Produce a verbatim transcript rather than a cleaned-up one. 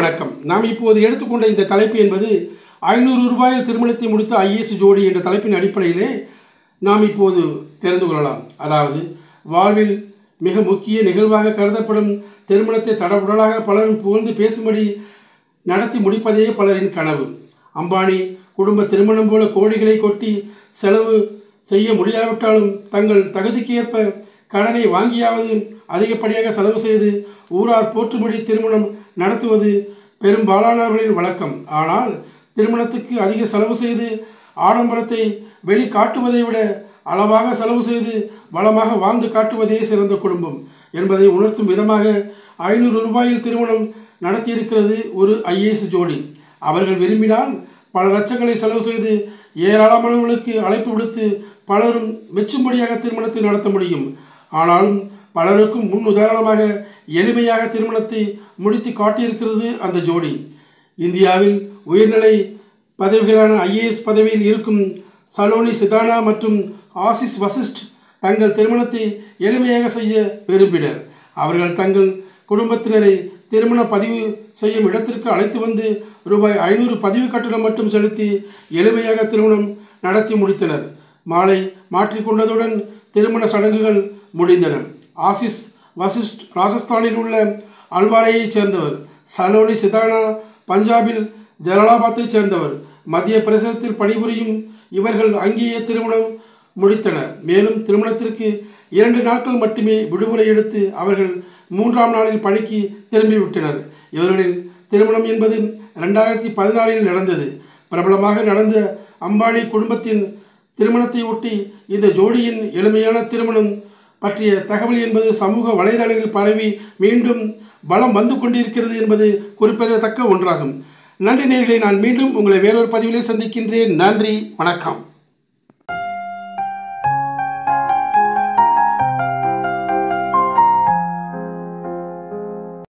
வணக்கம். நாம் இப்போது எடுத்துக்கொண்ட இந்த தலைப்பு என்பது ஐநூறு ரூபாயில் திருமணத்தை முடித்த ஐஏஎஸ் ஜோடி என்ற தலைப்பின் அடிப்படையிலே நாம் இப்போது தெரிந்து கொள்ளலாம். அதாவது வாழ்வில் மிக முக்கிய நிகழ்வாக கருதப்படும் திருமணத்தை தடபுடலாக பலரும் புகழ்ந்து பேசும்படி நடத்தி முடிப்பதே பலரின் கனவு. அம்பானி குடும்ப திருமணம் போல கோடிகளை கொட்டி செலவு செய்ய முடியாவிட்டாலும் தங்கள் தகுதிக்கு ஏற்ப கடனை வாங்கியாவது அதிகப்படியாக செலவு செய்து ஊரார் போற்றும்படி திருமணம் நடத்துவது பெரும்பாலானவர்களின் வழக்கம். ஆனால் திருமணத்துக்கு அதிக செலவு செய்து ஆடம்பரத்தை வெளி காட்டுவதை விட அளவாக செலவு செய்து வளமாக வாழ்ந்து காட்டுவதே சிறந்த குடும்பம் என்பதை உணர்த்தும் விதமாக ஐநூறு ரூபாயில் திருமணம் நடத்தியிருக்கிறது ஒரு ஐஏஎஸ் ஜோடி. அவர்கள் விரும்பினால் பல லட்சங்களை செலவு செய்து ஏராளமானவர்களுக்கு அழைப்பு விடுத்து பலரும் மெச்சும்படியாக திருமணத்தை நடத்த முடியும். ஆனாலும் பலருக்கும் முன் உதாரணமாக எளிமையாக திருமணத்தை முடித்து காட்டியிருக்கிறது அந்த ஜோடி. இந்தியாவில் உயர்நிலை பதவிகளான ஐஏஎஸ் பதவியில் இருக்கும் சலோனி சிதானா மற்றும் ஆசிஸ் வசிஷ்ட் தங்கள் திருமணத்தை எளிமையாக செய்ய விரும்பினர். அவர்கள் தங்கள் குடும்பத்தினரை திருமண பதிவு செய்யும் இடத்திற்கு அழைத்து வந்து ரூபாய் ஐநூறு பதிவு கட்டணம் மட்டும் செலுத்தி எளிமையாக திருமணம் நடத்தி முடித்தனர். மாலை மாற்றிக்கொண்டதுடன் திருமண சடங்குகள் முடிந்தன. ஆசிஸ் வசிஷ்ட் ராஜஸ்தானில் உள்ள அல்வாரையைச் சேர்ந்தவர். சலோனி சிதானா பஞ்சாபில் ஜலாலாபாத்தைச் சேர்ந்தவர். மத்திய பிரதேசத்தில் பணிபுரியும் இவர்கள் அங்கேயே திருமணம் முடித்தனர். மேலும் திருமணத்திற்கு இரண்டு நாட்கள் மட்டுமே விடுமுறை எடுத்து அவர்கள் மூன்றாம் நாளில் பணிக்கு திரும்பிவிட்டனர். இவர்களின் திருமணம் என்பது ரெண்டாயிரத்தி பதினாலில் நடந்தது. பிரபலமாக நடந்த அம்பானி குடும்பத்தின் திருமணத்தை ஒட்டி இந்த ஜோடியின் எளிமையான திருமணம் பற்றிய தகவல் என்பது சமூக வலைதளங்களில் பரவி மீண்டும் பலம் வந்து கொண்டிருக்கிறது என்பது குறிப்பிடத்தக்க ஒன்றாகும். நன்றி நேயர்களே, நான் மீண்டும் உங்களை வேறொரு பதிவிலே சந்திக்கின்றேன். நன்றி, வணக்கம்.